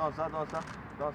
Dans ça, dans ça, dans.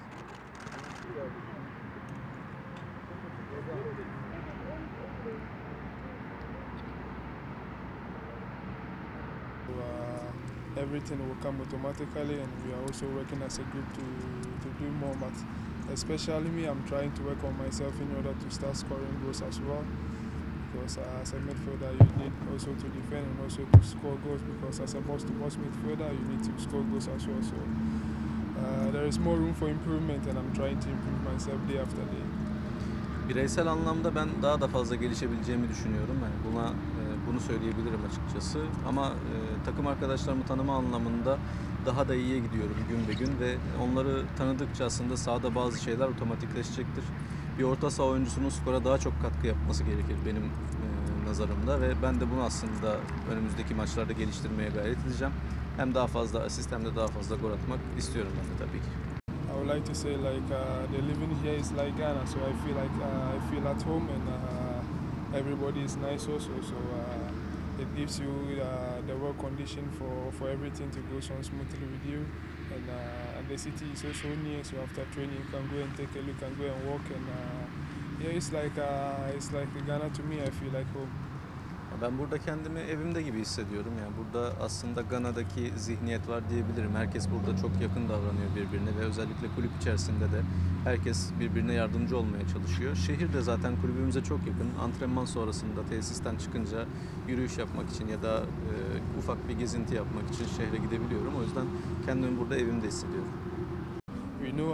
Everything will come automatically, and we are also working as a group to do more. But especially me, I'm trying to work on myself in order to start scoring goals as well. Because as a midfielder, you need also to defend and also to score goals. Because as a box-to-box midfielder, you need to score goals as well. So there is more room for improvement, and I'm trying to improve myself day after day. Bireysel anlamda ben daha da fazla gelişebileceğimi düşünüyorum. Yani bunu söyleyebilirim açıkçası. Ama takım arkadaşlarımı tanıma anlamında daha da iyiye gidiyorum gün be gün ve onları tanıdıkça aslında sahada bazı şeyler otomatikleşecektir. Bir orta saha oyuncusunun skora daha çok katkı yapması gerekir benim nazarımda ve ben de bunu aslında önümüzdeki maçlarda geliştirmeye gayret edeceğim. Hem daha fazla asist hem de daha fazla gol atmak istiyorum ben de tabii ki. I would like to say the living here is like Ghana, so I feel at home, and everybody is nice also. So it gives you the work condition for everything to go so smoothly with you, and the city is also near. So after training, you can go and take a look and go and walk, and yeah, it's like Ghana to me. I feel like home. Ben burada kendimi evimde gibi hissediyorum. Yani burada aslında Gana'daki zihniyet var diyebilirim. Herkes burada çok yakın davranıyor birbirine ve özellikle kulüp içerisinde de herkes birbirine yardımcı olmaya çalışıyor. Şehir de zaten kulübümüze çok yakın. Antrenman sonrasında tesisten çıkınca yürüyüş yapmak için ya da ufak bir gezinti yapmak için şehre gidebiliyorum. O yüzden kendimi burada evimde hissediyorum. We know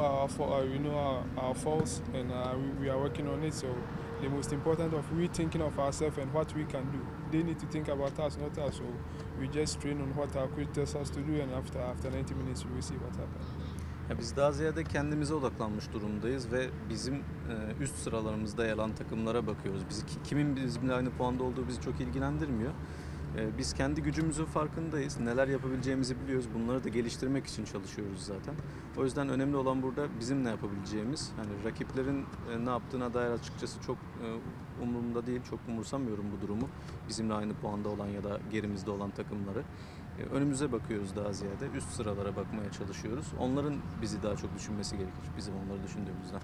our faults, and we are working on it. So the most important of we thinking of ourselves and what we can do. They need to think about us, not us. So we just train on what our coach tells us to do, and after 90 minutes we will see what happens. Ya biz daha ziyade kendimize odaklanmış durumdayız ve bizim üst sıralarımızda yer alan takımlara bakıyoruz. Kimin bizimle aynı puanda olduğu bizi çok ilgilendirmiyor. Biz kendi gücümüzün farkındayız. Neler yapabileceğimizi biliyoruz. Bunları da geliştirmek için çalışıyoruz zaten. O yüzden önemli olan burada bizim ne yapabileceğimiz. Yani rakiplerin ne yaptığına dair açıkçası çok umurumda değil. Çok umursamıyorum bu durumu. Bizimle aynı puanda olan ya da gerimizde olan takımları. Önümüze bakıyoruz daha ziyade. Üst sıralara bakmaya çalışıyoruz. Onların bizi daha çok düşünmesi gerekir. Bizim onları düşündüğümüzden.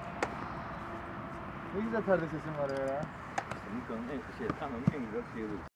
Ne güzel perde sesin var ya. İşte Nikon'un kanalın en güzel şeyi.